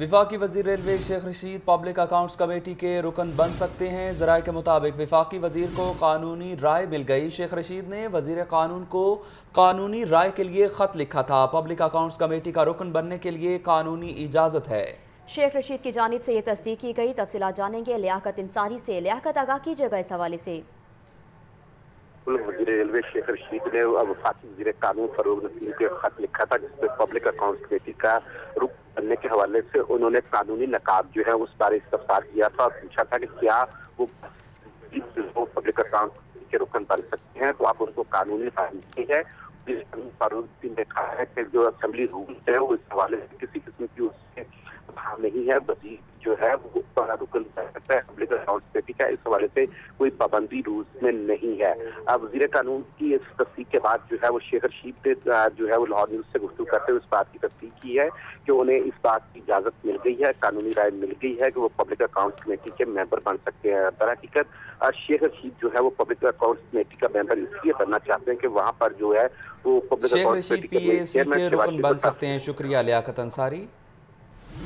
वफाकी वजीर railway Sheikh Rasheed public accounts committee के रुकन बन सकते हैं। ज़राए के मुताबिक वफाकी वजीर को कानूनी राय मिल गई। शेख रशीद ने वजीर कानून को कानूनी राय के लिए खत लिखा था। पब्लिक अकाउंट्स कमेटी का रुकन बनने के लिए कानूनी इजाज़त है। शेख रशीद की जानिब से ये तस्दीक की गई। तफसीलात जानेंगे लियाकत इंसारी से। लियाकत, आगाह कीजिएगा इस हवाले से। वजीर रेलवे शेख रशीद ने वफाकी वजीर कानून फरूग नसीम को खत लिखा था, जिसमें पब्लिक अकाउंट्स कमेटी का रुख बनने के हवाले से उन्होंने कानूनी नकाब जो है उस बारे इस्तफसार किया था और पूछा था कि क्या वो पब्लिक अकाउंट के रुकन बन सकते हैं। तो आप उनको कानूनी राय है। फारूक नसीम ने कहा है कि जो असेंबली रूल्स है वो इस हवाले से किसी किस्म की उससे नहीं है। वजीर जो है वो बड़ा रुकन कर सकता है पब्लिक अकाउंट्स कमेटी का, इस हवाले से कोई पाबंदी रूल्स में नहीं है। अब वजीर कानून की इस तस्दीक के बाद जो है वो शेख रशीद ने जो है वो लाहौर न्यूज से गुफ्तगू करते हुए इस बात की तस्दीक की है कि उन्हें इस बात की इजाजत मिल गई है, कानूनी राय मिल गई है कि वो पब्लिक अकाउंट्स कमेटी के मेंबर बन सकते हैं। दरहकीकत शेख रशीद जो है वो पब्लिक अकाउंट्स कमेटी का मेंबर इसलिए बनना चाहते हैं कि वहाँ पर जो है वो public Sheikh accounts Rasheed committee के रुकन बन सकते हैं। शुक्रिया लियाकत अंसारी।